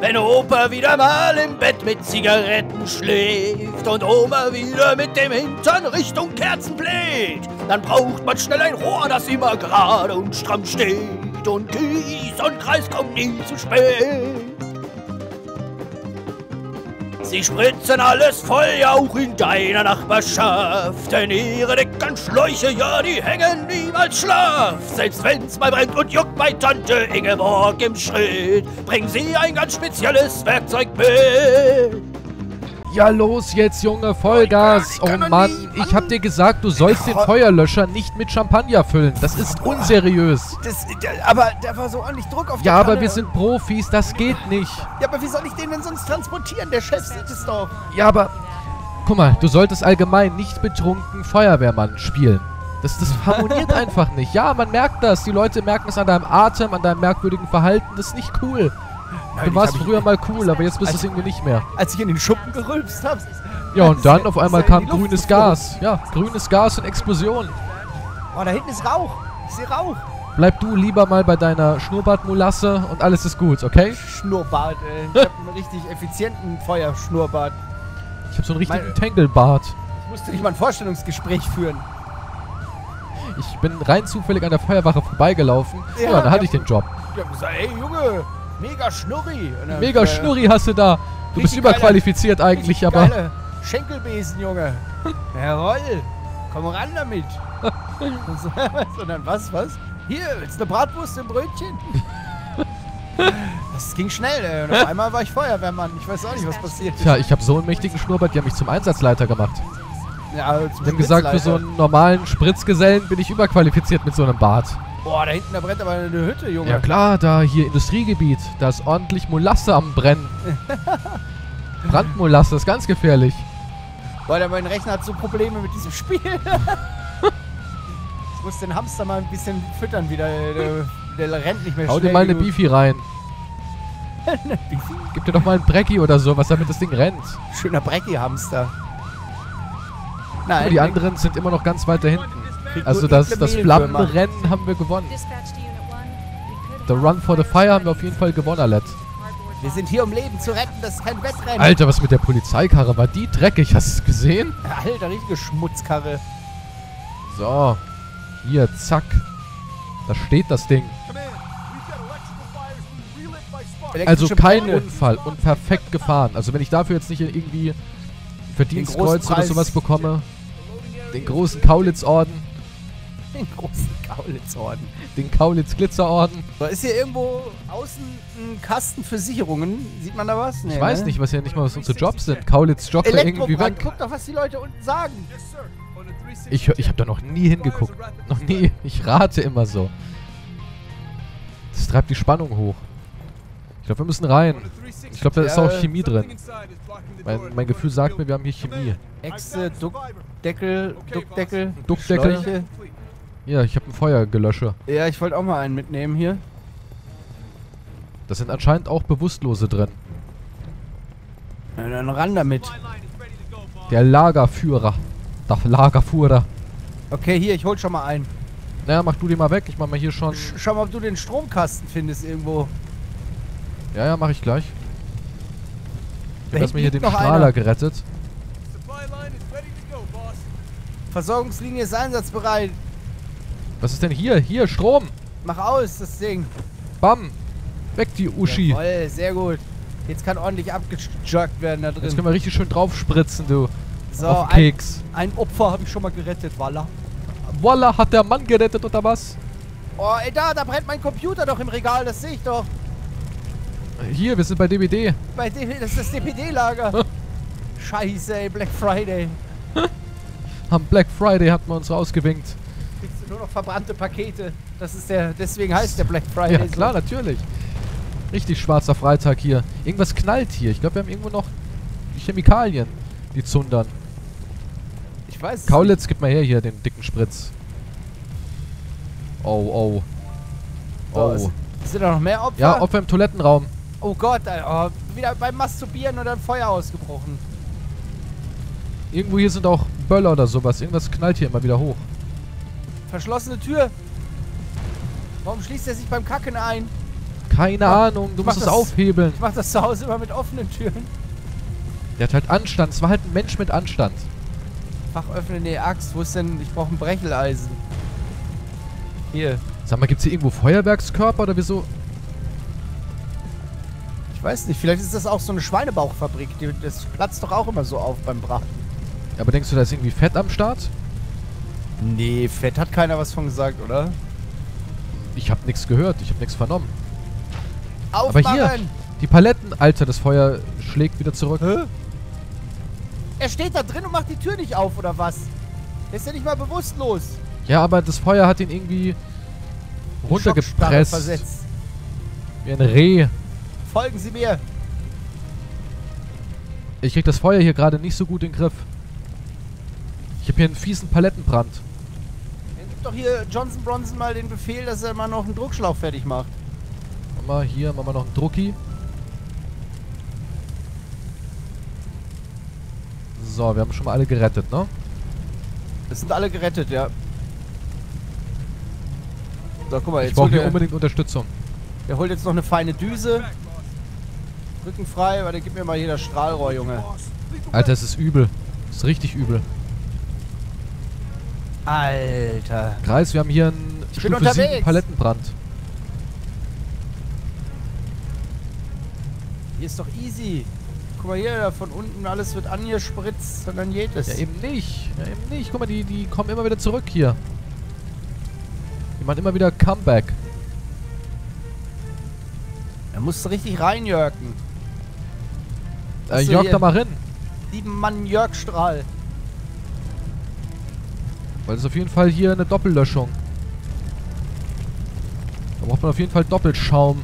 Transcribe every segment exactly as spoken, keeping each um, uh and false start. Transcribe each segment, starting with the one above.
Wenn Opa wieder mal im Bett mit Zigaretten schläft und Oma wieder mit dem Hintern Richtung Kerzen bläht, dann braucht man schnell ein Rohr, das immer gerade und stramm steht. Und Kies und Kreis kommt nie zu spät. Sie spritzen alles voll, ja auch in deiner Nachbarschaft. Denn ihre dicken Schläuche, ja, die hängen niemals schlaff. Selbst wenn's mal brennt und juckt bei Tante Ingeborg im Schritt, bringen sie ein ganz spezielles Werkzeug mit. Ja, los jetzt, Junge, Vollgas. Oh Mann, ich hab dir gesagt, du sollst den Feuerlöscher nicht mit Champagner füllen. Das ist unseriös. Das, der, aber da war so ordentlich Druck auf die Ja, aber Kanne. wir sind Profis, das geht nicht. Ja, aber wie soll ich den denn sonst transportieren? Der Chef sieht es doch. Ja, aber... Guck mal, du solltest allgemein nicht betrunken Feuerwehrmann spielen. Das, das harmoniert einfach nicht. Ja, man merkt das. Die Leute merken es an deinem Atem, an deinem merkwürdigen Verhalten. Das ist nicht cool. Nein, Du warst ich hab früher ich, mal cool, aber jetzt bist du als- es irgendwie nicht mehr. Als ich in den Schuppen gerülpst habe. Ja, und dann auf einmal ist ja in kam die Luft grünes geflogen. Gas. Ja, grünes Gas und Explosion. Oh, da hinten ist Rauch. Ich sehe Rauch. Bleib du lieber mal bei deiner Schnurrbartmolasse und alles ist gut, okay? Schnurrbart, ey. Ich habe einen richtig effizienten Feuerschnurrbart. Ich hab so einen richtigen Mein- Tanglebart. Ich musste nicht mal ein Vorstellungsgespräch führen. Ich bin rein zufällig an der Feuerwache vorbeigelaufen. Ja, Ja, dann hatte ja. ich den Job. Ich hab gesagt, ey Junge, mega Schnurri. Und dann, Mega äh, Schnurri hast du da. Du bist richtig überqualifiziert eigentlich, richtig aber... geile Schenkelbesen, Junge. Jawoll, komm ran damit. Und, so, und dann, was, was? Hier, willst du eine Bratwurst im Brötchen? Das ging schnell, ey. Und auf einmal war ich Feuerwehrmann. Ich weiß auch nicht, was passiert ist. Tja, ich habe so einen mächtigen Schnurrbart, die haben mich zum Einsatzleiter gemacht. Ja, also zum Die haben gesagt, für so Spritzleiter. einen normalen Spritzgesellen bin ich überqualifiziert mit so einem Bart. Boah, da hinten, da brennt aber eine Hütte, Junge. Ja klar, da hier Industriegebiet, da ist ordentlich Molasse am Brennen. Brandmolasse, ist ganz gefährlich. Boah, der mein Rechner hat so Probleme mit diesem Spiel. Ich muss den Hamster mal ein bisschen füttern wieder. Der, der rennt nicht mehr Hau schnell dir mal eine genug. Beefy rein. Eine Beefy? Gib dir doch mal einen Brecki oder so, was damit das Ding rennt. Schöner Brecki-Hamster. Aber Nein, die anderen sind immer noch ganz weit da hinten. kriegt Also nur das, ekle das Mehlwürmer. Flammenrennen haben wir gewonnen. Dispatch to Unit one. We could The Run for the Fire haben wir auf jeden Fall gewonnen, Alette. Wir sind hier, um Leben zu retten. Das ist kein Wettrennen. Alter, was mit der Polizeikarre war die dreckig, hast du es gesehen? Alter, richtige Schmutzkarre. So, hier, zack. Da steht das Ding. Also Elektrische kein Brände. Unfall und perfekt gefahren. Also wenn ich dafür jetzt nicht irgendwie Verdienstkreuz oder Preis. sowas bekomme, den großen Kaulitz-Orden, Den großen Kaulitzorden. den Kaulitz-Glitzerorden. So, ist hier irgendwo außen ein Kasten für Sicherungen? Sieht man da was? Nee, Ich weiß ne? nicht, was ja nicht mal was unsere Jobs sind. Kaulitz joggt da irgendwie Elektrobrand. weg. Guck doch, was die Leute unten sagen. Ich, hör- ich habe da noch nie hingeguckt. Noch nie. Ich rate immer so. Das treibt die Spannung hoch. Ich glaube, wir müssen rein. Ich glaube, da ist Ja, auch äh, Chemie drin. Mein, mein Gefühl sagt mir, wir haben hier Chemie. Echse, Duckdeckel, Duckdeckel, Duckdeckel. Schläuche. Ja, ich habe ein Feuergelösche. Ja, ich wollte auch mal einen mitnehmen hier. Da sind anscheinend auch Bewusstlose drin. Na, dann ran damit. Der Lagerführer. Der Lagerführer. Okay, hier, ich hol schon mal einen. Naja, mach du die mal weg. Ich mach mal hier schon... Sch schau mal, ob du den Stromkasten findest irgendwo. Ja, ja, mach ich gleich. Da Du hast mir hier hinten den liegt noch Strahler einer. gerettet. Versorgungslinie ist einsatzbereit. Was ist denn hier? Hier, Strom. Mach aus, das Ding. Bam. Weg die Uschi. Jawohl, sehr gut. Jetzt kann ordentlich abgejoggt werden da Jetzt drin. können wir richtig schön drauf spritzen, du. So, Auf ein, Keks. ein Opfer habe ich schon mal gerettet, Walla. Voila, hat der Mann gerettet oder was? Oh, ey, da, da brennt mein Computer doch im Regal, das sehe ich doch. Hier, wir sind bei D V D. Bei D das ist das D P D-Lager. Scheiße, ey, Black Friday. Am Black Friday hat man uns rausgewinkt. Kriegst du nur noch verbrannte Pakete. Das ist der, deswegen heißt der Black Friday Ja, klar, natürlich. Richtig schwarzer Freitag hier. Irgendwas knallt hier. Ich glaube, wir haben irgendwo noch Chemikalien, die zundern. so. Ich weiß es Kaulitz, gib mal her hier den dicken Spritz. Oh, oh. nicht. So, Oh. es- Sind da noch mehr Opfer? Ja, Opfer im Toilettenraum. Oh Gott, ey, oh, wieder beim Masturbieren oder ein Feuer ausgebrochen. Irgendwo hier sind auch Böller oder sowas. Irgendwas knallt hier immer wieder hoch. Verschlossene Tür. Warum schließt er sich beim Kacken ein? Keine Ja, Ahnung, du ich mach musst es das- aufhebeln. Ich mach das zu Hause immer mit offenen Türen. Der hat halt Anstand. Es war halt ein Mensch mit Anstand. Fach öffnen, nee, Axt. Wo ist denn? Ich brauche ein Brecheleisen. Hier. Sag mal, gibt's hier irgendwo Feuerwerkskörper oder wieso? Ich weiß nicht, vielleicht ist das auch so eine Schweinebauchfabrik. Die, das platzt doch auch immer so auf beim Braten. Aber denkst du, da ist irgendwie Fett am Start? Nee, Fett hat keiner was von gesagt, oder? Ich hab nichts gehört, ich hab nichts vernommen. Aufmachen! Aber hier, die Paletten. Alter, das Feuer schlägt wieder zurück. Hä? Er steht da drin und macht die Tür nicht auf, oder was? Der ist ja nicht mal bewusstlos. Ja, aber das Feuer hat ihn irgendwie In Schockstarre runtergepresst. versetzt. Wie ein Reh. Folgen Sie mir. Ich krieg das Feuer hier gerade nicht so gut in den Griff. Ich hab hier einen fiesen Palettenbrand. Dann gibt doch hier Johnson Bronson mal den Befehl, dass er mal noch einen Druckschlauch fertig macht. Mach mal hier, machen wir noch einen Drucki. So, wir haben schon mal alle gerettet, ne? Das sind alle gerettet, ja. So, guck mal, Ich jetzt brauche holt hier er, unbedingt Unterstützung. der holt jetzt noch eine feine Düse. Rücken frei, weil der gibt mir mal hier das Strahlrohr, Junge. Alter, es ist übel. Es ist richtig übel. Alter. Kreis, wir haben hier einen Ich bin Stufe sieben unterwegs. Palettenbrand. Hier ist doch easy. Guck mal hier, von unten alles wird angespritzt und dann geht es. Ja, eben nicht. Ja, eben nicht. Guck mal, die, die kommen immer wieder zurück hier. Die machen immer wieder Comeback. Da musst du richtig reinjörgen. Äh, Achso, Jörg hier. da mal rein. Sieben Mann Jörg Strahl. Weil es ist auf jeden Fall hier eine Doppellöschung. Da braucht man auf jeden Fall Doppelschaum.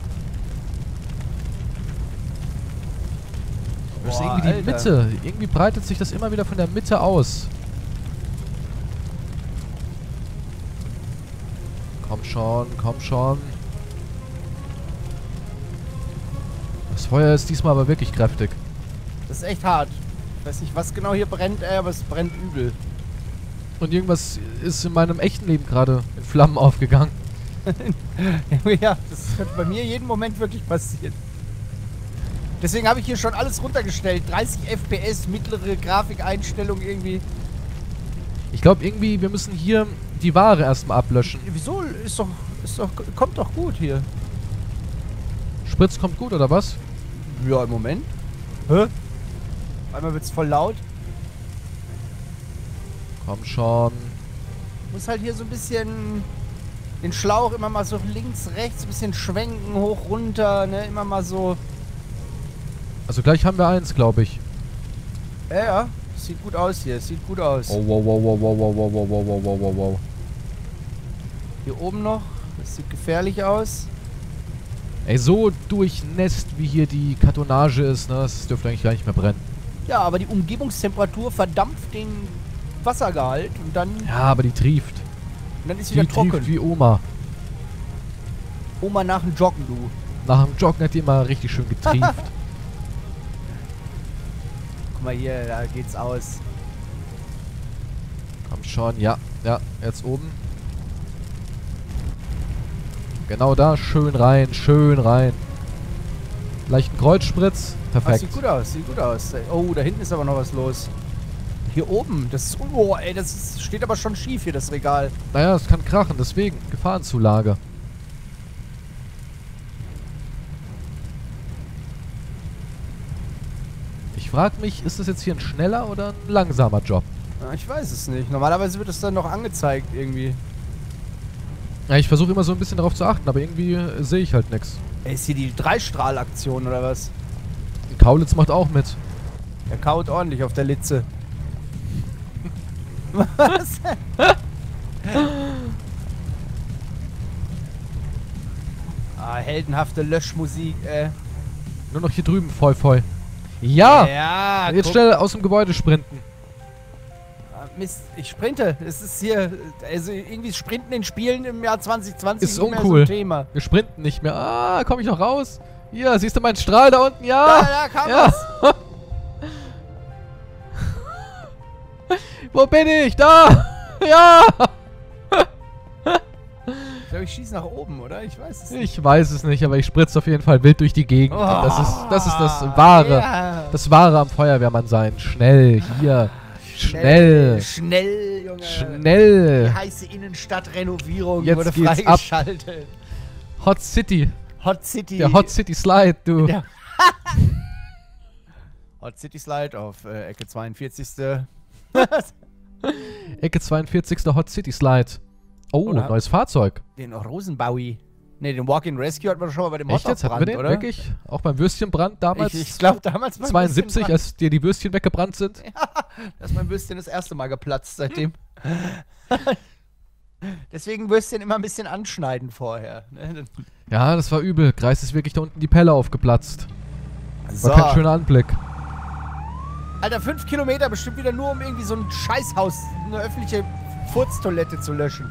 Das ist Boah, irgendwie die Alter. Mitte. Irgendwie breitet sich das immer wieder von der Mitte aus. Komm schon, komm schon. Das Feuer ist diesmal aber wirklich kräftig. Das ist echt hart. Ich weiß nicht, was genau hier brennt, ey, aber es brennt übel. Und irgendwas ist in meinem echten Leben gerade in Flammen aufgegangen. Ja, das könnte bei mir jeden Moment wirklich passieren. Deswegen habe ich hier schon alles runtergestellt. dreißig F P S, mittlere Grafikeinstellung irgendwie. Ich glaube irgendwie, wir müssen hier die Ware erstmal ablöschen. Wieso? Ist doch, ist doch, kommt doch gut hier. Spritz kommt gut, oder was? Ja, im Moment. Hä? Einmal wird's voll laut. Komm schon. Muss halt hier so ein bisschen den Schlauch immer mal so links, rechts, ein bisschen schwenken, hoch, runter, ne? Immer mal so. Also gleich haben wir eins, glaube ich. Ja, ja. Sieht gut aus hier, sieht gut aus. Oh, wow, wow, wow, wow, wow, wow, wow, wow, wow, wow, wow, wow. Hier oben noch. Das sieht gefährlich aus. Ey, so durchnässt, wie hier die Kartonage ist, ne? Das dürfte eigentlich gar nicht mehr brennen. Ja, aber die Umgebungstemperatur verdampft den Wassergehalt und dann, Ja, aber die trieft. und dann ist Die wieder trieft trocken. wie Oma. Oma nach dem Joggen, du. Nach dem Joggen hat die immer richtig schön getrieft. Guck mal hier, da geht's aus. Komm schon, ja. Ja, jetzt oben. Genau da, schön rein, schön rein. Leichten Kreuzspritz. Ah, Perfekt. sieht gut aus, sieht gut aus. Oh, da hinten ist aber noch was los. Hier oben, das ist, oh, ey, das ist, steht aber schon schief hier, das Regal. Naja, es kann krachen, deswegen. Gefahrenzulage. Ich frage mich, ist das jetzt hier ein schneller oder ein langsamer Job? Ja, ich weiß es nicht. Normalerweise wird es dann noch angezeigt irgendwie. Ja, ich versuche immer so ein bisschen darauf zu achten, aber irgendwie äh, sehe ich halt nichts. Ey, ist hier die Dreistrahlaktion oder was? Kaulitz macht auch mit. Er kaut ordentlich auf der Litze. Was? Ah, heldenhafte Löschmusik, äh. Nur noch hier drüben, voll, voll. Ja! Ja, Jetzt guck. schnell aus dem Gebäude sprinten. Ah, Mist, ich sprinte. Es ist hier, also irgendwie Sprinten in Spielen im Jahr zwanzig zwanzig Ist nicht mehr so uncool. ein Thema. Wir sprinten nicht mehr. Ah, komme ich noch raus? Hier, siehst du meinen Strahl da unten? Ja! Da, da kam ja. was. Wo bin ich? Da! Ja! Ich glaube, ich schieße nach oben, oder? Ich weiß es nicht. Ich weiß es nicht, aber ich spritze auf jeden Fall wild durch die Gegend. Oh, Und das ist, das ist das Wahre. ja. Das Wahre am Feuerwehrmann sein. Schnell, hier. Schnell. Schnell, Junge. Die Schnell. heiße Innenstadtrenovierung Jetzt wurde geht's ab. freigeschaltet. Hot City. Hot City. Der Hot City Slide, du. Der Hot City Slide auf äh, Ecke zweiundvierzigste Ecke zweiundvierzigste Hot City Slide. Oh, Oder? neues Fahrzeug. Den Rosenbaui. Ne, den Walk-in Rescue hatten wir schon mal bei dem Echt jetzt? Hatten wir Hotdog-Brand, den oder? wirklich? Auch beim Würstchenbrand damals? Ich, ich glaube damals beim zweiundsiebzig, Würstchenbrand. als dir die Würstchen weggebrannt sind? Da ist mein Würstchen das erste Mal geplatzt seitdem. Deswegen Würstchen immer ein bisschen anschneiden vorher. Ne? Ja, das war übel. Kreis ist wirklich da unten die Pelle aufgeplatzt. So. War kein schöner Anblick. Alter, fünf Kilometer bestimmt wieder nur, um irgendwie so ein Scheißhaus, eine öffentliche Furztoilette zu löschen.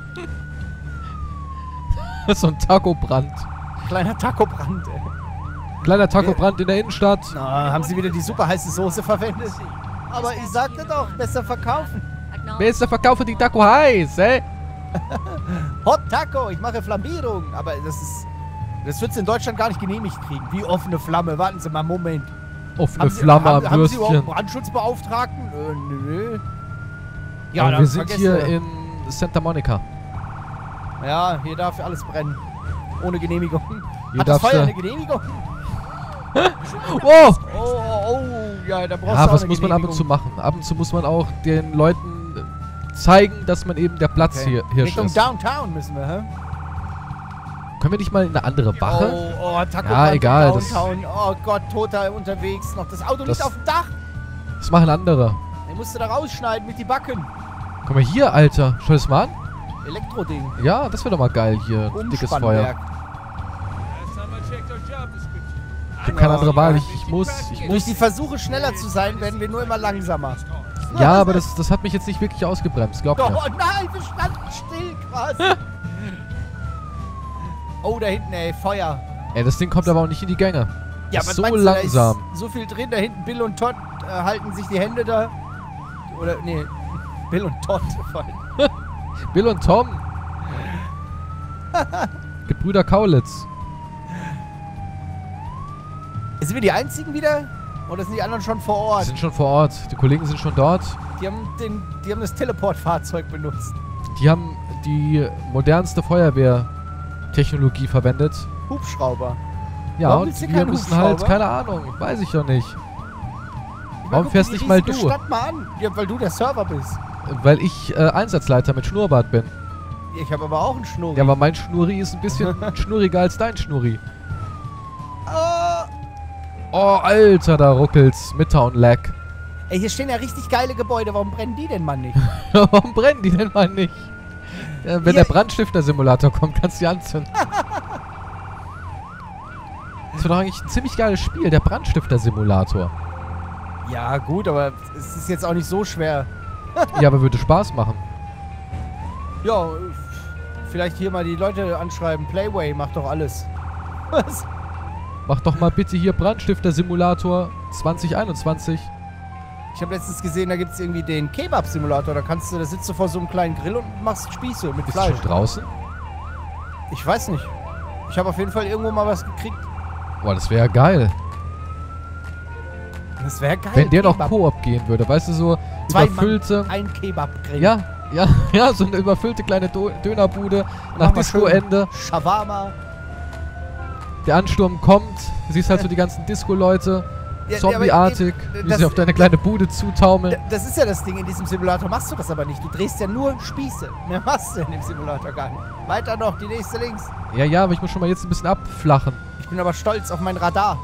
So ein Taco-Brand. Kleiner Taco-Brand, ey. Kleiner Taco-Brand in der Innenstadt. Na, haben sie wieder die super heiße Soße verwendet? Aber ich sagte doch, besser verkaufen. Besser verkaufe die Taco heiß, ey. Hot Taco, ich mache Flambierung. Aber das ist, das wird es in Deutschland gar nicht genehmigt kriegen. Wie offene Flamme, warten Sie mal einen Moment. Offene Haben Sie- Flamme haben, am haben Sie überhaupt Würstchen. einen Brandschutzbeauftragten? Äh, nö. Ja, Aber dann wir sind vergessen hier wir. in Santa Monica. Ja, hier darf alles brennen. Ohne Genehmigung. Hier Hat das darfst Feuer du- eine Genehmigung? Oh! Oh, oh, oh. Ja, da brauchst du Ja, auch was eine muss man ab und zu Genehmigung. machen? Ab und zu muss man auch den Leuten äh, zeigen, dass man eben der Platz Okay. hier Hirsch Richtung ist. Downtown müssen wir, hä? Können wir nicht mal in eine andere Wache? Oh, oh, Taco Ja, Brand egal, das- Downtown. Oh Gott, Toter unterwegs. Noch das Auto Das- liegt auf dem Dach. Das machen andere. Den musst du da rausschneiden mit die Backen. Guck mal hier, Alter. Schau das mal an. Elektroding. Ja, das wäre doch mal geil hier. Ein dickes Feuer. Umspannwerk. Ich habe keine andere Wahl. Ich, ich muss, ich Durch muss. die Versuche schneller zu sein, werden wir nur immer langsamer. Ja, aber das, das hat mich jetzt nicht wirklich ausgebremst, glaub Oh mir. nein, wir standen still quasi. Oh, da hinten, ey, Feuer. Ey, das Ding kommt aber auch nicht in die Gänge. Ja, ist was so meinst du, langsam. Da ist so viel drin, da hinten Bill und Todd äh, halten sich die Hände da. Oder, nee, Bill und Todd. vor allem. Bill und Tom. Gebrüder Kaulitz. Sind wir die Einzigen wieder? Oder sind die anderen schon vor Die Ort? sind schon vor Ort. Die Kollegen sind schon dort. Die haben, den, die haben das Teleportfahrzeug benutzt. Die haben die modernste Feuerwehrtechnologie verwendet. Hubschrauber. Ja, Warum und ist hier wir kein müssen halt, Hubschrauber? keine Ahnung, weiß ich doch nicht. Ich Warum guck fährst dir die nicht mal riesige du? Stadt mal an. Ja, weil du der Server bist. Weil ich äh, Einsatzleiter mit Schnurrbart bin. Ich habe aber auch einen Schnurri. Ja, aber mein Schnurri ist ein bisschen schnurriger als dein Schnurri. Ah. Oh, Alter, da ruckelt's. Midtown Lag. Ey, hier stehen ja richtig geile Gebäude. Warum brennen die denn mal nicht? Warum brennen die denn mal nicht? Ja, wenn Hier- der Brandstifter-Simulator kommt, kannst du die anzünden. Das war doch eigentlich ein ziemlich geiles Spiel, der Brandstifter-Simulator. Ja, gut, aber es ist jetzt auch nicht so schwer. Ja, aber würde Spaß machen. Ja, vielleicht hier mal die Leute anschreiben. Playway macht doch alles. Was? Mach doch mal bitte hier Brandstifter-Simulator zwanzig einundzwanzig. Ich habe letztens gesehen, da gibt es irgendwie den Kebab-Simulator. Da kannst du, da sitzt du vor so einem kleinen Grill und machst Spieße mit Ist Fleisch. schon draußen? Ich weiß nicht. Ich habe auf jeden Fall irgendwo mal was gekriegt. Boah, das wäre geil. Das wäre geil. Wenn der noch Kebab. Koop gehen würde, weißt du, so Zwei überfüllte... Mann, ein Kebab-Grill. Ja, ja, ja, so eine überfüllte kleine Do Dönerbude nach Mach mal schön Disco-Ende. Shawarma. Der Ansturm kommt, du siehst halt so die ganzen Disco-Leute, Ja, zombieartig, aber, äh, wie das- sie auf deine kleine Bude zutaumeln. D- Das ist ja das Ding, in diesem Simulator machst du das aber nicht. Du drehst ja nur Spieße. Mehr machst du in dem Simulator gar nicht. Weiter noch, die nächste links. Ja, ja, aber ich muss schon mal jetzt ein bisschen abflachen. Ich bin aber stolz auf mein Radar.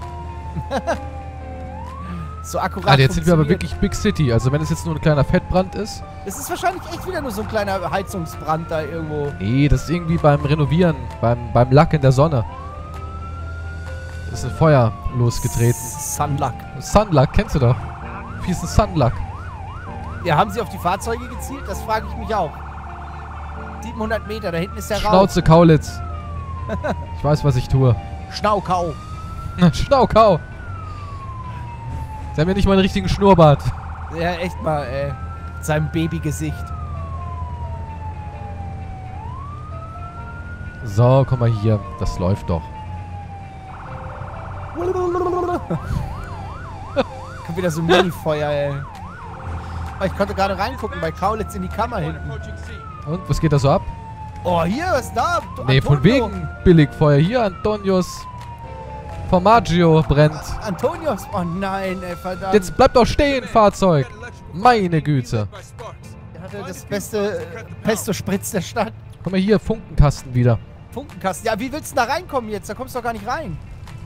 So akkurat Alter, jetzt sind wir aber funktioniert. wirklich Big City. Also wenn es jetzt nur ein kleiner Fettbrand ist. Es ist wahrscheinlich echt wieder nur so ein kleiner Heizungsbrand da irgendwo. Nee, das ist irgendwie beim Renovieren, beim, beim Lack in der Sonne. Ist ein Feuer losgetreten. Sunluck. Sunluck, kennst du doch. Fiesen Sunluck. Ja, haben sie auf die Fahrzeuge gezielt? Das frage ich mich auch. siebenhundert Meter, da hinten ist der Rauch. Schnauze Kaulitz. Ich weiß, was ich tue. Schnaukau. Schnaukau. Sie haben ja nicht mal einen richtigen Schnurrbart. Ja, echt mal, ey. Mit seinem Babygesicht. So, guck mal hier. Das läuft doch. Kommt wieder so ein Mini-Feuer, ey. Oh, ich konnte gerade reingucken bei Kaulitz in die Kammer hinten. Und, was geht da so ab? Oh, hier, was ist da? Nee, von Antonio. wegen Billigfeuer. Hier, Antonius Formaggio brennt. Antonius? Oh nein, ey, verdammt. Jetzt bleib doch stehen, Fahrzeug. Meine Güte. Er hatte das beste äh, Pesto-Spritz der Stadt. Guck mal hier, Funkenkasten wieder. Funkenkasten. Ja, wie willst du da reinkommen jetzt? Da kommst du doch gar nicht rein.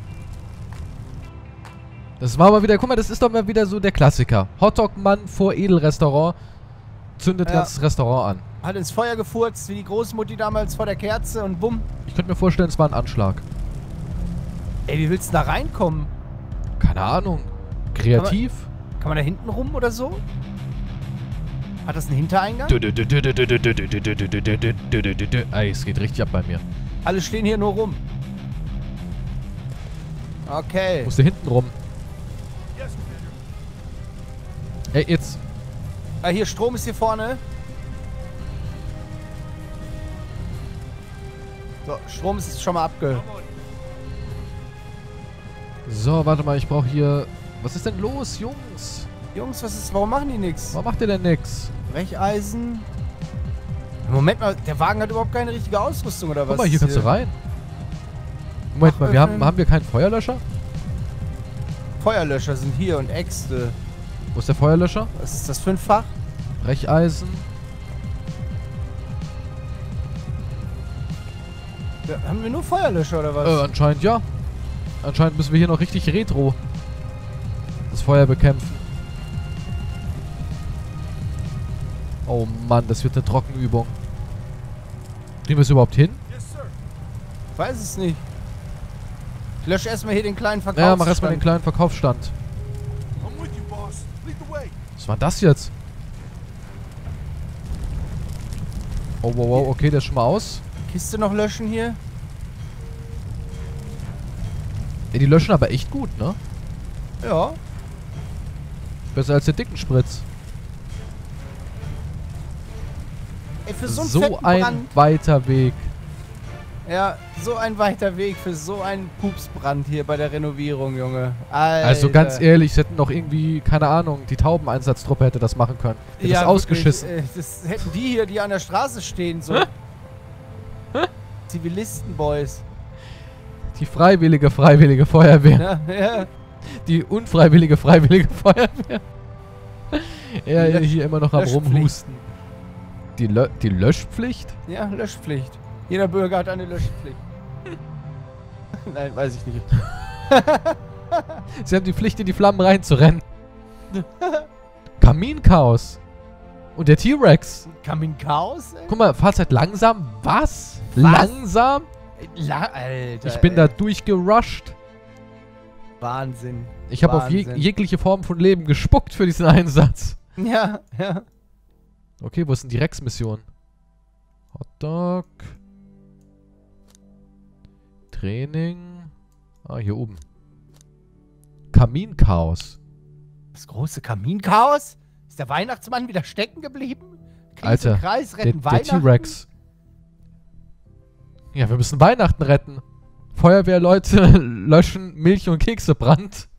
Das war mal wieder, guck mal, das ist doch mal wieder so der Klassiker. Hotdog-Mann vor Edelrestaurant zündet Ja. das Restaurant an. Hat ins Feuer gefurzt, wie die Großmutti damals vor der Kerze und bumm. Ich könnte mir vorstellen, es war ein Anschlag. Ey, wie willst du da reinkommen? Keine Ahnung. Kreativ? Kann man da hinten rum oder so? Hat das einen Hintereingang? Ey, es geht richtig ab bei mir. Alle stehen hier nur rum. Okay. Musst du hinten rum. Ey, jetzt. Ah, hier, Strom ist hier vorne. So, Strom ist schon mal abge... So, warte mal, ich brauche hier... Was ist denn los, Jungs? Jungs, was ist... Warum machen die nichts? Warum macht ihr denn nix? Brecheisen. Moment mal, der Wagen hat überhaupt keine richtige Ausrüstung, oder was? Guck mal, hier kannst du rein. Moment mal, wir haben, haben wir keinen Feuerlöscher? Feuerlöscher sind hier und Äxte. Wo ist der Feuerlöscher? Was ist das für ein Fach? Brecheisen. Ja, haben wir nur Feuerlöscher, oder was? Äh, anscheinend ja. Anscheinend müssen wir hier noch richtig retro das Feuer bekämpfen. Oh Mann, das wird eine Trockenübung. Kriegen wir es überhaupt hin? Ich weiß es nicht. Ich lösche erstmal hier den kleinen Verkaufsstand. Ja, mach erstmal den kleinen Verkaufsstand. Was war das jetzt? Oh, wow, wow, okay, der ist schon mal aus. Kiste noch löschen hier. Ja, die löschen aber echt gut, ne? Ja. Besser als der dicken Spritz. Ey, für so einen So fetten ein Brand. weiter Weg. Ja, so ein weiter Weg für so einen Pupsbrand hier bei der Renovierung, Junge. Alter. Also ganz ehrlich, es hätten doch irgendwie, keine Ahnung, die Taubeneinsatztruppe hätte das machen können. Hätte ja, das ausgeschissen. Wirklich, äh, das hätten die hier, die an der Straße stehen, so. Zivilisten-Boys. Die freiwillige, freiwillige Feuerwehr. Ja, ja. Die unfreiwillige, freiwillige Feuerwehr. Er Lösch- hier immer noch am Löschpflicht. Rumhusten. Die, Lö die Löschpflicht? Ja, Löschpflicht. Jeder Bürger hat eine Löschpflicht. Nein, weiß ich nicht. Sie haben die Pflicht, in die Flammen reinzurennen. Kaminchaos. Und der T-Rex. Kaminchaos? ey? Guck mal, Fahrzeit langsam. Was? Was? Langsam? La Alter. Ich bin da ey. durchgerusht. Wahnsinn. Ich habe auf je Wahnsinn. jegliche Form von Leben gespuckt für diesen Einsatz. Ja, ja. Okay, wo ist denn die Rex-Mission? Hotdog. Training. Ah, hier oben. Kaminchaos. Das große Kaminchaos? Ist der Weihnachtsmann wieder stecken geblieben? Kriegen Alter, Sie einen Kreis, Der, retten der Weihnachten? T-Rex. Ja, wir müssen Weihnachten retten. Feuerwehrleute löschen Milch und Keksebrand.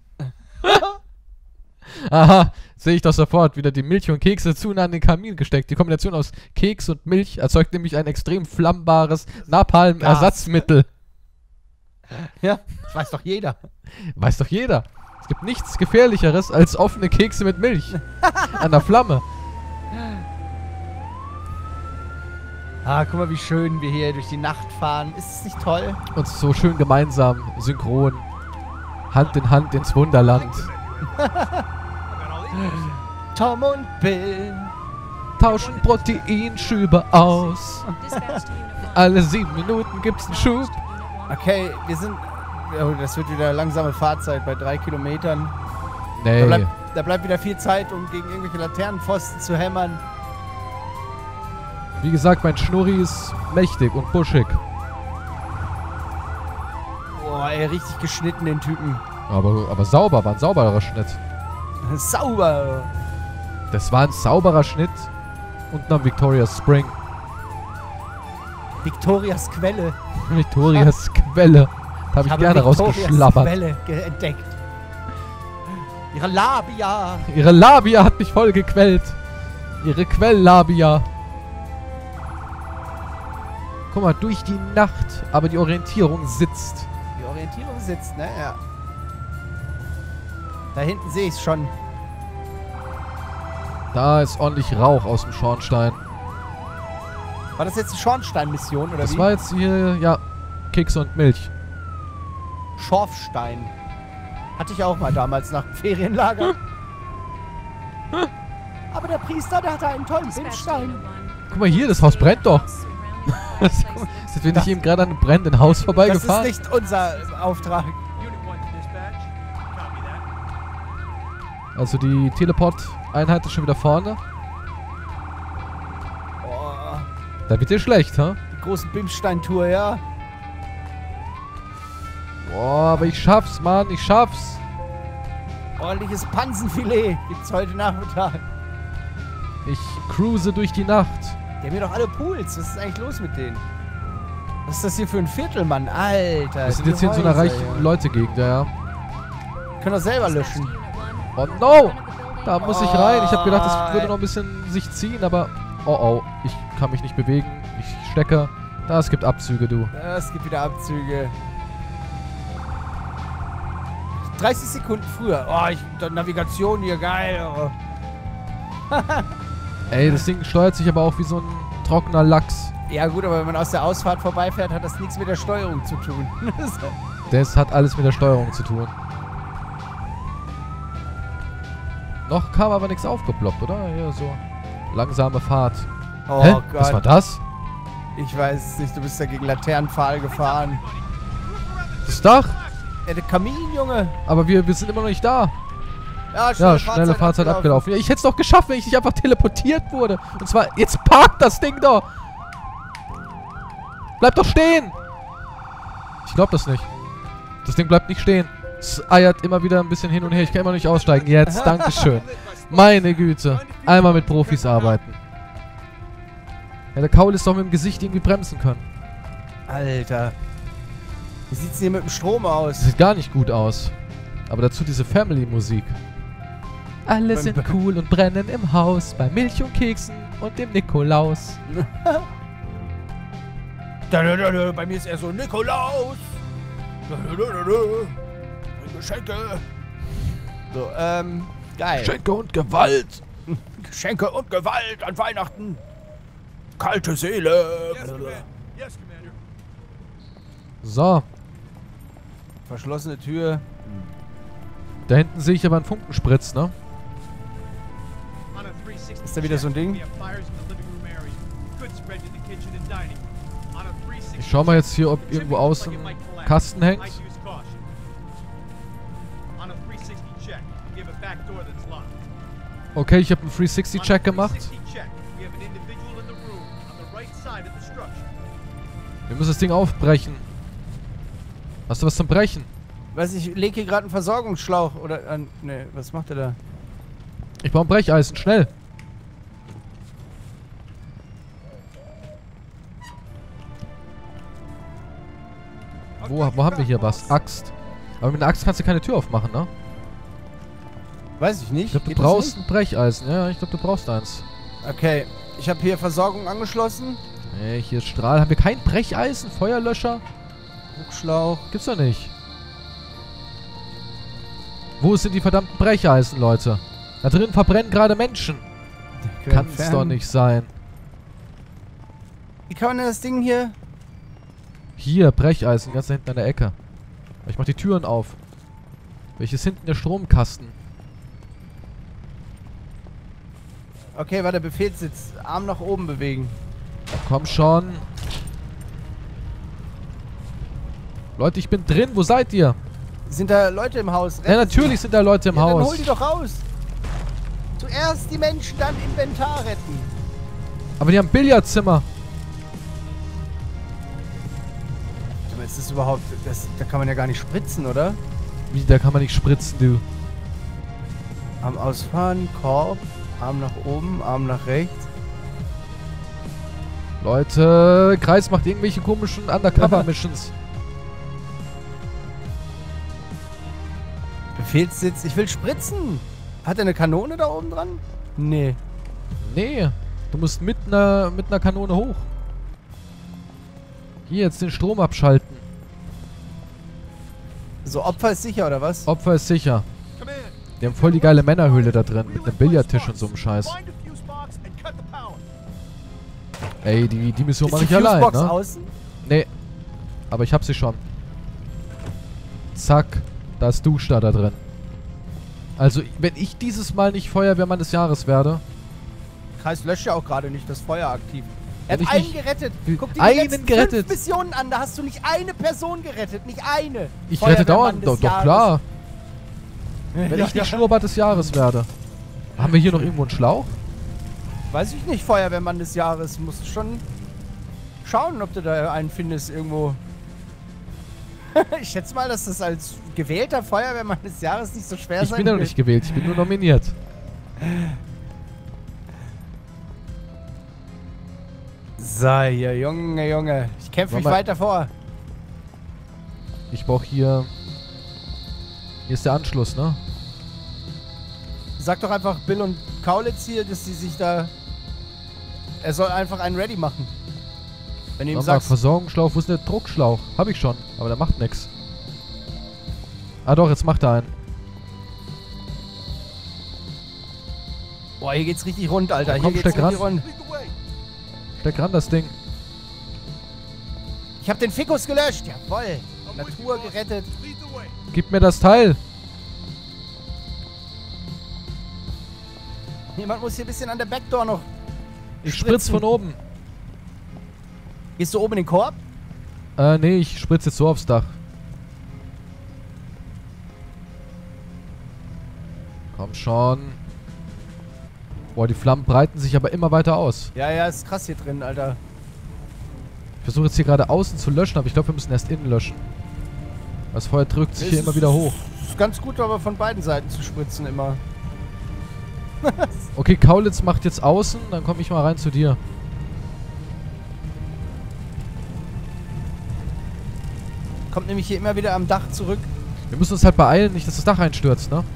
Aha, sehe ich doch sofort. Wieder die Milch und Kekse zu nah an den Kamin gesteckt. Die Kombination aus Keks und Milch erzeugt nämlich ein extrem flammbares Napalm-Ersatzmittel. Ja, das weiß doch jeder. Weiß doch jeder. Es gibt nichts Gefährlicheres als offene Kekse mit Milch. An der Flamme. Ah, guck mal, wie schön wir hier durch die Nacht fahren. Ist es nicht toll? Und so schön gemeinsam, synchron, Hand in Hand ins Wunderland. Tom und Bill. Tauschen Proteinschübe aus. Dispatch to Unit one. Alle sieben Minuten gibt's einen Schub. Okay, wir sind... Oh, das wird wieder langsame Fahrzeit bei drei Kilometern. Da Nee. bleibt, da bleibt wieder viel Zeit, um gegen irgendwelche Laternenpfosten zu hämmern. Wie gesagt, mein Schnurri ist mächtig und buschig. Boah, ey, richtig geschnitten, den Typen. Aber, aber sauber, war ein sauberer Schnitt. Sauber. Das war ein sauberer Schnitt unten am Victoria Spring. Victorias Quelle. Victorias Quelle. Da habe ich, ich gerne Victorias rausgeschlappert. Quelle ge- entdeckt. Ihre Labia. Ihre Labia hat mich voll gequält. Ihre Quelllabia. Guck mal, durch die Nacht, aber die Orientierung sitzt. Die Orientierung sitzt, ne? Ja. Da hinten sehe ich es schon. Da ist ordentlich Rauch aus dem Schornstein. War das jetzt eine Schornsteinmission oder Das wie? war jetzt hier, ja, Kekse und Milch. Schorfstein. Hatte ich auch mal damals nach dem Ferienlager. Aber der Priester, der hatte einen tollen Bildstein. Guck mal hier, das Haus brennt doch. Sind wir nicht eben gerade an einem brennenden Haus Das ist vorbeigefahren? nicht unser Auftrag. Also die Teleport-Einheit ist schon wieder vorne. Oh, Da wird dir schlecht, ha? die große Bimstein-Tour, ja. Boah, aber ich schaff's, Mann, ich schaff's. Ordentliches Pansenfilet gibt's heute Nachmittag. Ich cruise durch die Nacht. Die haben hier doch alle Pools. Was ist eigentlich los mit denen? Was ist das hier für ein Viertel, Mann? Alter. Wir sind die jetzt hier in so einer Häuser, reichen ja. Leute-Gegend, ja, ja. Können wir selber löschen. Oh no! Da muss ich rein. Ich habe gedacht, das würde noch ein bisschen sich ziehen, aber... Oh oh, ich kann mich nicht bewegen. Ich stecke. Da, es gibt Abzüge, du. Es gibt wieder Abzüge. dreißig Sekunden früher. Oh, ich, Navigation hier, geil. Oh. Ey, das Ding steuert sich aber auch wie so ein trockener Lachs. Ja gut, aber wenn man aus der Ausfahrt vorbeifährt, hat das nichts mit der Steuerung zu tun. Das hat alles mit der Steuerung zu tun. Noch kam aber nichts aufgeploppt, oder? Hier so langsame Fahrt. Oh Hä? Gott. Was war das? Ich weiß es nicht, du bist ja gegen Laternenpfahl gefahren. Das Dach? Ja, der Kamin, Junge. Aber wir, wir sind immer noch nicht da. Ja, Ja, schnelle Fahrzeit abgelaufen. Ja, ich hätte es doch geschafft, wenn ich nicht einfach teleportiert wurde. Und zwar, jetzt parkt das Ding doch. Bleib doch stehen. Ich glaube das nicht. Das Ding bleibt nicht stehen. Es eiert immer wieder ein bisschen hin und her. Ich kann immer noch nicht aussteigen. Jetzt, Dankeschön. Meine Güte. Einmal mit Profis arbeiten. Ja, der Kaul ist doch mit dem Gesicht irgendwie bremsen können. Alter. Wie sieht's hier mit dem Strom aus? Das sieht gar nicht gut aus. Aber dazu diese Family-Musik. Alle Beim- sind cool und brennen im Haus. Bei Milch und Keksen und dem Nikolaus. Da, da, da, da. Bei mir ist er so Nikolaus. Da, da, da, da, da. Bring Geschenke. So, ähm, geil. Geschenke und Gewalt. Geschenke und Gewalt an Weihnachten. Kalte Seele. So, Verschlossene Tür. da hinten sehe ich aber einen Funkenspritz, ne? Ist da wieder so ein Ding? Ich schau mal jetzt hier, ob irgendwo außen Kasten hängt. Okay, ich habe einen dreihundertsechzig-Check gemacht. Wir müssen das Ding aufbrechen. Hast du was zum Brechen? Weiß ich, leg hier gerade einen Versorgungsschlauch oder an. Ne, was macht er da? Ich brauche ein Brecheisen, schnell. Wo, wo haben wir hier was? Axt. Aber mit einer Axt kannst du keine Tür aufmachen, ne? Weiß ich nicht. Ich glaube, du Geht das brauchst nicht? ein Brecheisen. Ja, ich glaube, du brauchst eins. Okay, ich habe hier Versorgung angeschlossen. Nee, hier ist Strahl. Haben wir kein Brecheisen? Feuerlöscher? Druckschlauch. Gibt's doch nicht. Wo sind die verdammten Brecheisen, Leute? Da drin verbrennen gerade Menschen. Kann's doch nicht sein. Wie kann man denn das Ding hier? Hier, Brecheisen, ganz da hinten an der Ecke. Ich mach die Türen auf. Welches hinten der Stromkasten? Okay, warte, Befehlssitz. Arm nach oben bewegen. Komm schon. Leute, ich bin drin. Wo seid ihr? Sind da Leute im Haus? Ja, natürlich sind da Leute im ja, dann Haus. hol die doch raus. Zuerst die Menschen, dann Inventar retten. Aber die haben Billardzimmer. Aber ist das überhaupt... Das, da kann man ja gar nicht spritzen, oder? Wie, da kann man nicht spritzen, du. Arm ausfahren, Korb, Arm nach oben, Arm nach rechts. Leute, Kreis macht irgendwelche komischen Undercover-Missions. Befehlssitz. Ich will spritzen. Hat er eine Kanone da oben dran? Nee. Nee, du musst mit einer mit einer Kanone hoch. Hier, jetzt den Strom abschalten. So, Opfer ist sicher, oder was? Opfer ist sicher. Die haben voll die geile Männerhöhle da drin, mit einem Billardtisch und so einem Scheiß. Ey, die, die Mission mache ich allein, Fusebox ne? außen? Nee, aber ich hab sie schon. Zack, da ist Duschda da drin. Also, wenn ich dieses Mal nicht Feuerwehrmann des Jahres werde... Kreis löscht ja auch gerade nicht das Feuer aktiv. Er Wenn hat ich einen nicht- gerettet. Guck dir die einen letzten gerettet. fünf Missionen an, da hast du nicht eine Person gerettet. Nicht eine. Ich rette Feuerwehrmann dauernd, des doch, doch Jahres. klar. Wenn Ja, ich nicht ja. Schnurrbart des Jahres werde. Haben wir hier noch irgendwo einen Schlauch? Weiß ich nicht, Feuerwehrmann des Jahres. Musst schon schauen, ob du da einen findest irgendwo. Ich schätze mal, dass das als gewählter Feuerwehrmann des Jahres nicht so schwer Ich sein bin ja noch wird. nicht gewählt, ich bin nur nominiert. So, hier, Junge, Junge. Ich kämpfe mich Mach mal- weiter vor. Ich brauche hier... Hier ist der Anschluss, ne? Sag doch einfach Bill und Kaulitz hier, dass sie sich da... Er soll einfach einen ready machen. Wenn du ihm Nochmal, sagst... Versorgungsschlauch, wo ist denn der Druckschlauch? Hab ich schon, aber der macht nix. Ah doch, jetzt macht er einen. Boah, hier geht's richtig rund, Alter. Oh, hier komm, geht's steck richtig ran. rund. Steck ran, das Ding. Ich hab den Fikus gelöscht. Jawoll. Natur gerettet. Gib mir das Teil. Jemand muss hier ein bisschen an der Backdoor noch... Ich spritz von oben. Gehst du oben in den Korb? Äh, nee, ich spritz jetzt so aufs Dach. Komm schon. Boah, die Flammen breiten sich aber immer weiter aus. Ja, ja, ist krass hier drin, Alter. Ich versuche jetzt hier gerade außen zu löschen, aber ich glaube, wir müssen erst innen löschen. Das Feuer drückt sich hier Es immer ist- wieder hoch. Ist ganz gut, aber von beiden Seiten zu spritzen immer. Okay, Kaulitz macht jetzt außen, dann komme ich mal rein zu dir. Kommt nämlich hier immer wieder am Dach zurück. Wir müssen uns halt beeilen, nicht, dass das Dach einstürzt, ne?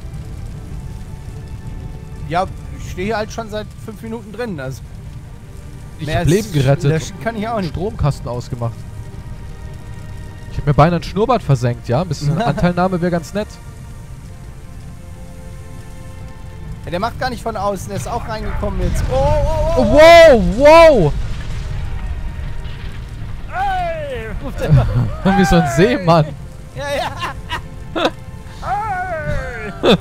Ja, ich stehe hier halt schon seit fünf Minuten drin. Also Ich mehr hab Leben als gerettet. löschen kann ich auch nicht. Stromkasten ausgemacht. Ich habe mir beinahe ein Schnurrbart versenkt, ja? Ein bisschen Anteilnahme wäre ganz nett. Ja, der macht gar nicht von außen, der ist auch reingekommen jetzt. Oh, oh, Oh, oh. wow, wow! Ey, ruft er immer. Wie so ein Seemann. Ja, ja. Ey.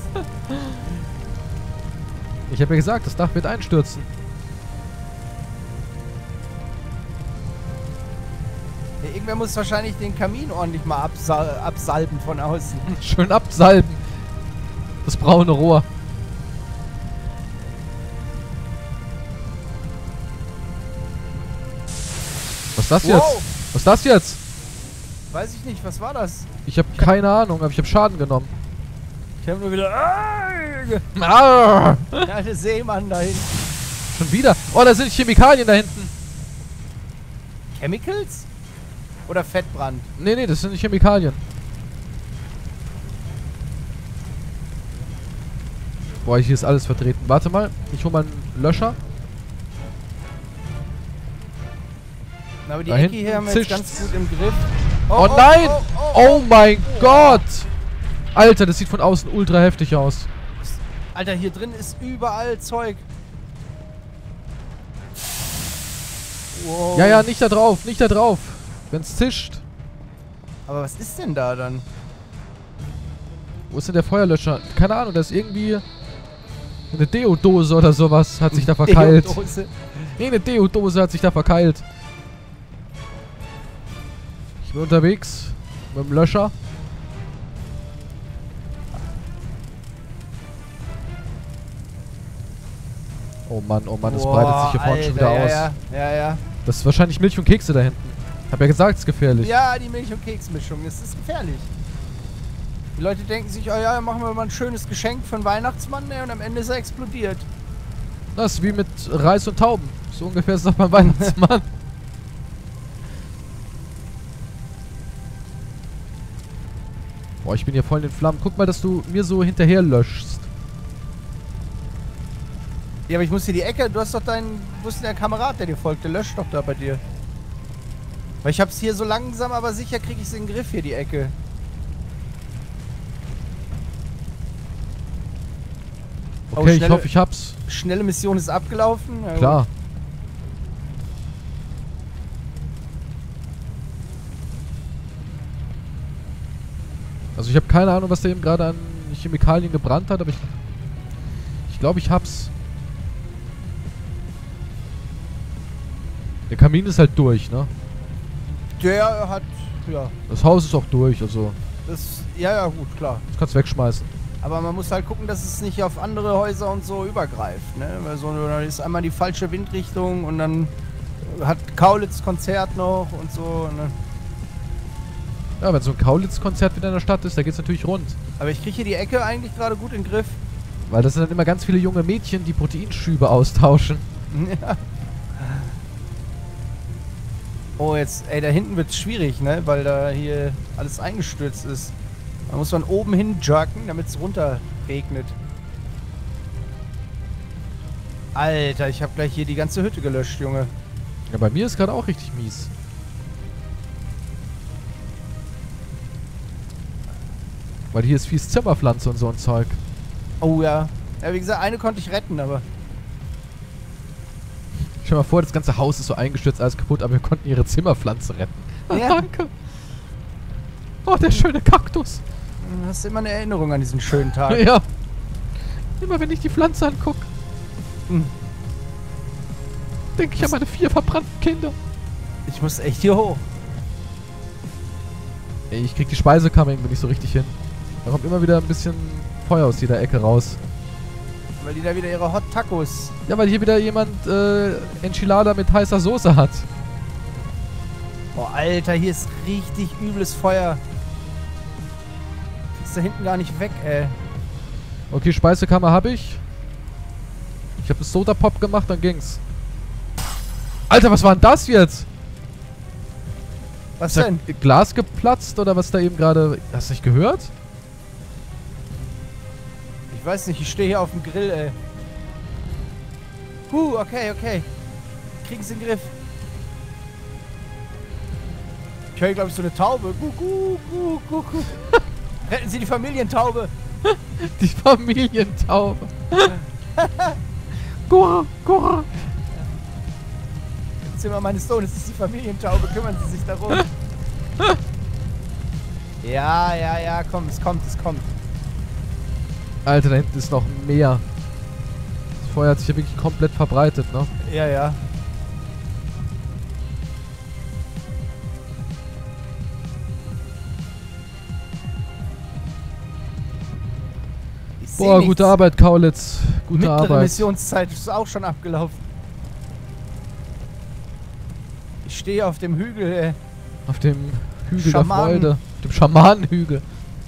Ich habe ja gesagt, das Dach wird einstürzen. Ja, irgendwer muss wahrscheinlich den Kamin ordentlich mal absal absalben von außen. Schön absalben. Das braune Rohr. Was ist das jetzt? Wow. Was ist das jetzt? Weiß ich nicht, was war das? Ich habe keine Ahnung, aber ich habe Schaden genommen. Ich habe nur wieder... Ey. Ah, Der alte Seemann da hinten. schon wieder. Oh, da sind Chemikalien da hinten. Chemicals? Oder Fettbrand? Nee, nee, das sind Chemikalien. Boah, hier ist alles vertreten. Warte mal, ich hole mal einen Löscher. Aber die Da Ecke hinten hier haben wir jetzt zischt's. ganz gut im Griff. Oh, nein! Oh, mein Gott! Alter, das sieht von außen ultra heftig aus. Alter, hier drin ist überall Zeug. Wow. Ja, ja, nicht da drauf, nicht da drauf. Wenn's zischt. Aber was ist denn da dann? Wo ist denn der Feuerlöscher? Keine Ahnung, da ist irgendwie eine Deodose oder sowas hat sich da verkeilt. Deodose. Nee, eine Deodose hat sich da verkeilt. Ich bin unterwegs mit dem Löscher. Oh Mann, oh Mann, das Boah, breitet sich hier vorne schon wieder Alter, aus. Ja, ja, ja. ja. Das ist wahrscheinlich Milch und Kekse da hinten. Hab ja gesagt, es ist gefährlich. Ja, die Milch- und Keksmischung, das ist gefährlich. Die Leute denken sich, oh ja, machen wir mal ein schönes Geschenk für den Weihnachtsmann, ne, und am Ende ist er explodiert. Das ist wie mit Reis und Tauben. So ungefähr ist es doch beim Weihnachtsmann. Boah, ich bin hier voll in den Flammen. Guck mal, dass du mir so hinterher löschst. Ja, aber ich muss hier die Ecke. Du hast doch deinen... Wo ist denn der Kamerad, der dir folgt? Der löscht doch da bei dir. Weil ich hab's hier so langsam, aber sicher krieg ich's in den Griff hier, die Ecke. Okay, Oh, ich schnelle- hoffe, ich hab's. Schnelle Mission ist abgelaufen. Ja, Klar. Also ich habe keine Ahnung, was da eben gerade an Chemikalien gebrannt hat, aber ich... Ich glaube, ich hab's. Der Kamin ist halt durch, ne? Der hat... Ja, Das Haus ist auch durch, also... das... Ja, ja, gut, klar. Das kannst du wegschmeißen. Aber man muss halt gucken, dass es nicht auf andere Häuser und so übergreift, ne? Weil so, dann ist einmal die falsche Windrichtung und dann hat Kaulitz Konzert noch und so, ne? Ja, wenn so ein Kaulitz-Konzert wieder in der Stadt ist, da geht's natürlich rund. Aber ich kriege hier die Ecke eigentlich gerade gut in den Griff. Weil das sind dann immer ganz viele junge Mädchen, die Proteinschübe austauschen. Ja. Oh, jetzt, ey, da hinten wird's schwierig, ne? Weil da hier alles eingestürzt ist. Da muss man oben hin jerken, damit es runter regnet. Alter, ich habe gleich hier die ganze Hütte gelöscht, Junge. Ja, bei mir ist gerade auch richtig mies. Weil hier ist fies Zimmerpflanze und so ein Zeug. Oh ja. Ja, wie gesagt, eine konnte ich retten, aber... Stell dir mal vor, das ganze Haus ist so eingestürzt, alles kaputt, aber wir konnten ihre Zimmerpflanze retten. Ah, Ja. danke. Oh, der schöne Kaktus. Du hast immer eine Erinnerung an diesen schönen Tag. Ja. Immer wenn ich die Pflanze angucke, Hm. denke ich an meine vier verbrannten Kinder. Ich muss echt hier hoch. Ey, ich krieg die Speisekammer irgendwie nicht so richtig hin. Da kommt immer wieder ein bisschen Feuer aus jeder Ecke raus. Weil die da wieder ihre Hot Tacos... Ja, weil hier wieder jemand äh, Enchilada mit heißer Soße hat. Oh, Alter, hier ist richtig übles Feuer. Ist da hinten gar nicht weg, ey. Okay, Speisekammer habe ich. Ich habe das Soda-Pop gemacht, dann ging's. Alter, was war denn das jetzt? Was Ist da denn? Glas geplatzt oder was da eben gerade... Hast du nicht gehört? Ich weiß nicht, ich stehe hier auf dem Grill, ey. Huh, okay, okay. Kriegen's in den Griff. Ich höre, glaube ich, so eine Taube. Guck, guck, guck, guck, guck. Retten Sie die Familientaube. Die Familientaube. Gora, Gora. Zimmer meines Sohnes ist die Familientaube. Kümmern Sie sich darum. Ja, ja, ja, komm, es kommt, es kommt. Alter, da hinten ist noch mehr. Das Feuer hat sich ja wirklich komplett verbreitet, ne? Ja, ja. Ich seh Boah, nichts. gute Arbeit, Kaulitz. Gute Mittlere Arbeit. Missionszeit ist auch schon abgelaufen. Ich stehe auf dem Hügel, ey. Auf dem Hügel Schamanen. der Freude. Auf dem Schamanenhügel.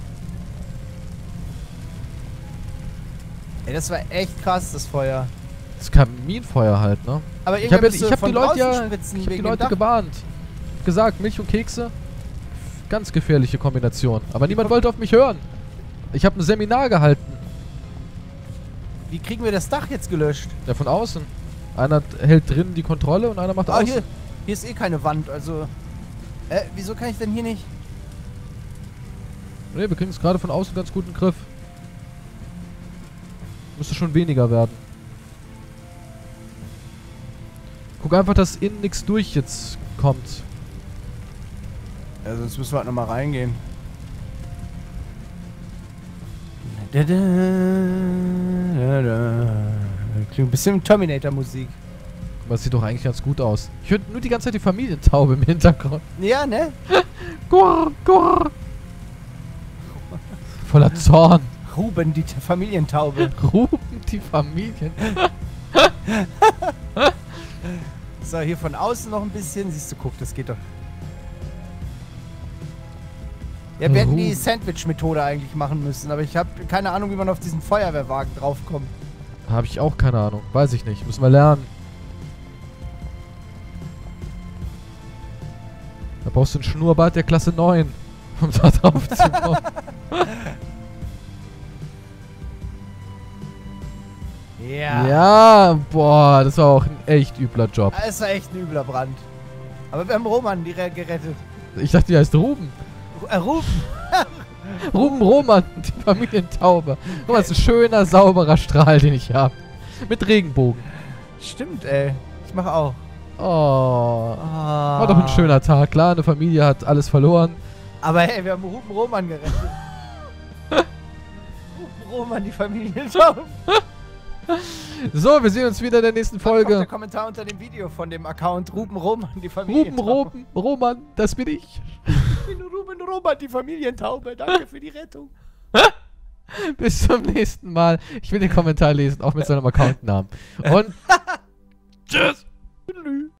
Ey, das war echt krass, das Feuer. Das Kaminfeuer halt, ne? Aber Ich irgendwann habe ja, bist ich du hab von die Leute draußen ja spritzen ich hab die wegen Leute dem Dach. gewarnt. Gesagt, Milch und Kekse. Ganz gefährliche Kombination. Aber niemand wollte auf mich hören. Ich habe ein Seminar gehalten. Wie kriegen wir das Dach jetzt gelöscht? Ja, von außen. Einer hält drinnen die Kontrolle und einer macht Ah, außen. hier, hier ist eh keine Wand, also... Äh, wieso kann ich denn hier nicht... Ne, wir kriegen es gerade von außen ganz gut in den Griff. Müsste schon weniger werden. Guck einfach, dass innen nichts durch jetzt kommt. Ja, sonst müssen wir halt nochmal reingehen. Da, da, da, da. Klingt ein bisschen Terminator-Musik. Aber es sieht doch eigentlich ganz gut aus. Ich höre nur die ganze Zeit die Familientaube im Hintergrund. Ja, ne? Goa, Goa. Voller Zorn. Ruben, die T- Familientaube. Ruben die Familien. So, hier von außen noch ein bisschen. Siehst du, guck, das geht doch. Ja, wir hätten die Ruben. Sandwich-Methode eigentlich machen müssen, aber ich habe keine Ahnung, wie man auf diesen Feuerwehrwagen draufkommt. Habe ich auch keine Ahnung. Weiß ich nicht. Müssen wir lernen. Da brauchst du einen Schnurrbart der Klasse neun, um da drauf zu kommen. Ja. Ja, boah, das war auch ein echt übler Job. Das war echt ein übler Brand. Aber wir haben Roman direkt gerettet. Ich dachte, die heißt Ruben. Äh, Ruben. Ruben Roman, die Familientaube. Guck mal, das ist ein schöner, sauberer Strahl, den ich habe. Mit Regenbogen. Stimmt, ey. Ich mache auch. Oh. Ah. War doch ein schöner Tag. Klar, eine Familie hat alles verloren. Aber hey, wir haben Ruben Roman gerettet. Ruben Roman, die Familientaube. So, wir sehen uns wieder in der nächsten Folge. Der Kommentar unter dem Video von dem Account Ruben Roman, die Ruben Familientaube. Roman, Roman, das bin ich. Ich bin Ruben Roman, die Familientaube. Danke für die Rettung. Bis zum nächsten Mal. Ich will den Kommentar lesen, auch mit seinem Accountnamen. Und tschüss.